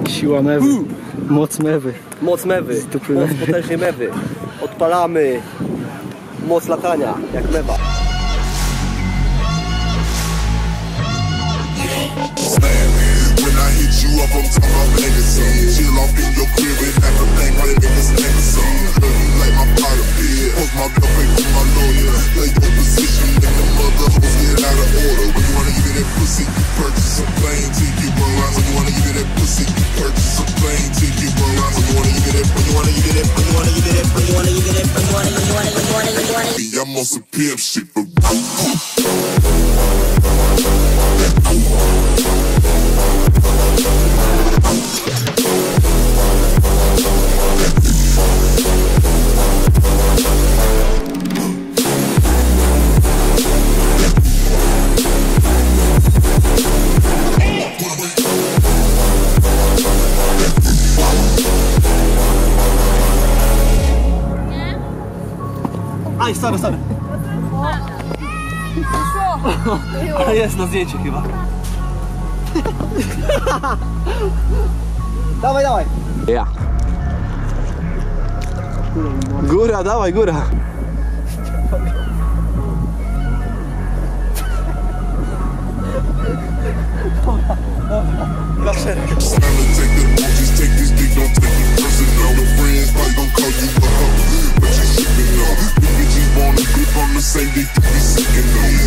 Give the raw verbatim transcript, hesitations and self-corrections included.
Siła mewy. Uh. Moc mewy. Moc mewy. Moc potężnej mewy. Odpalamy. Moc latania, jak mewa. When I hit you up, I'm talking about legacy. Chill off in your crib and have a thing right in this legacy. Love you like my pot of beer. Post my bill, pay for my lawyer. Play your position, make the mother hoes get out of order. When you wanna give me that pussy, you purchase a plane ticket. When you wanna give me that pussy, you purchase a plane ticket. When you wanna give me that, when you wanna give me that, when you wanna give me that, when you wanna give me that, when you wanna, when you wanna, when you wanna, when you wanna. I'm on some pimp shit for. Aj, stary, stary. Ale jest na zdjęciu chyba. Dawaj, dawaj. Ja. Góra, dawaj, góra. Dla szereg. On the same day, you be sick and